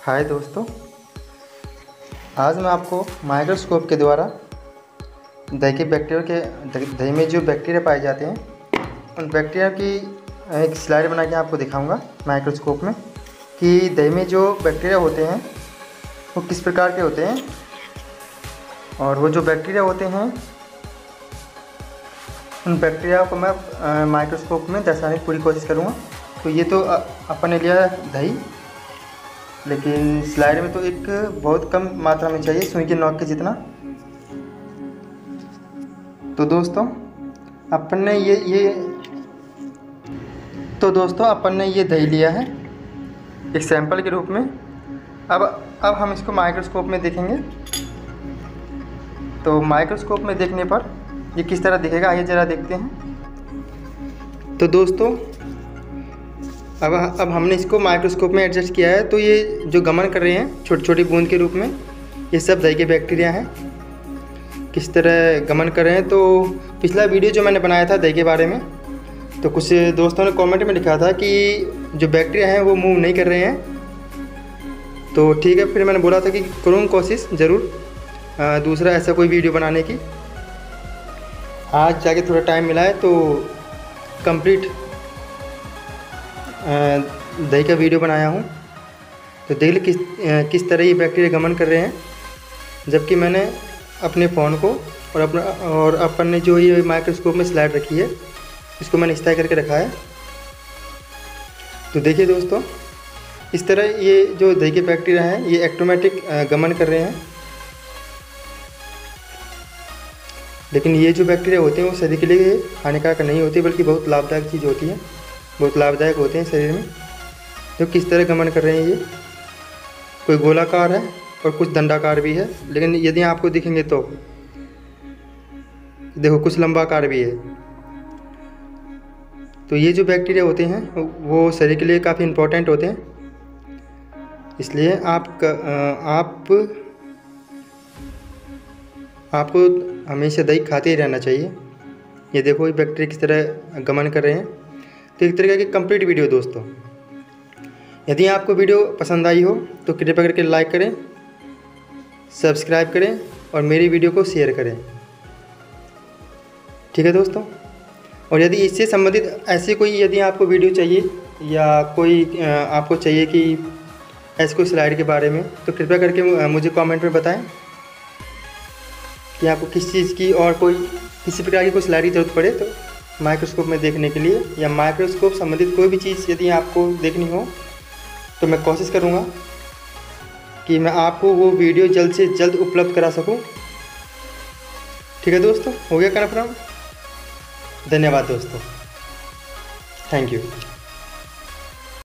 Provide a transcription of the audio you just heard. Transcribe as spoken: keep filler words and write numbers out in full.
हाय दोस्तों, आज मैं आपको माइक्रोस्कोप के द्वारा दही के बैक्टीरिया के दही में जो बैक्टीरिया पाए जाते हैं उन बैक्टीरिया की एक स्लाइड बना के आपको दिखाऊंगा माइक्रोस्कोप में कि दही में जो बैक्टीरिया होते हैं वो किस प्रकार के होते हैं और वो जो बैक्टीरिया होते हैं उन बैक्टीरिया को मैं माइक्रोस्कोप में दर्शाने की पूरी कोशिश करूँगा। तो ये तो अपन ने लिया दही, लेकिन स्लाइड में तो एक बहुत कम मात्रा में चाहिए, सुई के नोक के जितना। तो दोस्तों अपन ने ये ये तो दोस्तों अपन ने ये दही लिया है एक सैंपल के रूप में। अब अब हम इसको माइक्रोस्कोप में देखेंगे। तो माइक्रोस्कोप में देखने पर ये किस तरह दिखेगा, आइए ज़रा देखते हैं। तो दोस्तों अब अब हमने इसको माइक्रोस्कोप में एडजस्ट किया है। तो ये जो गमन कर रहे हैं छोटी छोटी बूंद के रूप में, ये सब दही के बैक्टीरिया हैं, किस तरह गमन कर रहे हैं। तो पिछला वीडियो जो मैंने बनाया था दही के बारे में, तो कुछ दोस्तों ने कमेंट में लिखा था कि जो बैक्टीरिया हैं वो मूव नहीं कर रहे हैं। तो ठीक है, फिर मैंने बोला था कि करूँ कोशिश ज़रूर दूसरा ऐसा कोई वीडियो बनाने की। आज जाके थोड़ा टाइम मिला है तो कंप्लीट दही का वीडियो बनाया हूँ। तो देख ली किस किस तरह ये बैक्टीरिया गमन कर रहे हैं, जबकि मैंने अपने फ़ोन को और अपना और अपन ने जो ये माइक्रोस्कोप में स्लाइड रखी है इसको मैंने इस तरह करके रखा है। तो देखिए दोस्तों, इस तरह ये जो दही के बैक्टीरिया हैं ये ऑटोमेटिक गमन कर रहे हैं। लेकिन ये जो बैक्टीरिया होते हैं वो शरीर के लिए हानिकारक नहीं होती, बल्कि बहुत लाभदायक चीज़ होती है, बहुत लाभदायक होते हैं शरीर में। तो किस तरह गमन कर रहे हैं, ये कोई गोलाकार है और कुछ दंडाकार भी है, लेकिन यदि आपको दिखेंगे तो देखो कुछ लंबाकार भी है। तो ये जो बैक्टीरिया होते हैं वो शरीर के लिए काफ़ी इम्पोर्टेंट होते हैं, इसलिए आप आप आपको हमेशा दही खाते ही रहना चाहिए। ये देखो ये बैक्टीरिया किस तरह गमन कर रहे हैं। तो एक तरीके की कंप्लीट वीडियो दोस्तों। यदि आपको वीडियो पसंद आई हो तो कृपया करके लाइक करें, सब्सक्राइब करें और मेरी वीडियो को शेयर करें, ठीक है दोस्तों। और यदि इससे संबंधित ऐसे कोई यदि आपको वीडियो चाहिए या कोई आपको चाहिए कि ऐसे कोई स्लाइड के बारे में, तो कृपया करके मुझे कमेंट में बताएं कि आपको किस चीज़ की और कोई किसी प्रकार की कोई स्लाइड की ज़रूरत पड़े तो माइक्रोस्कोप में देखने के लिए, या माइक्रोस्कोप संबंधित कोई भी चीज़ यदि आपको देखनी हो तो मैं कोशिश करूँगा कि मैं आपको वो वीडियो जल्द से जल्द उपलब्ध करा सकूँ, ठीक है दोस्तों। हो गया कन्फर्म। धन्यवाद दोस्तों, थैंक यू।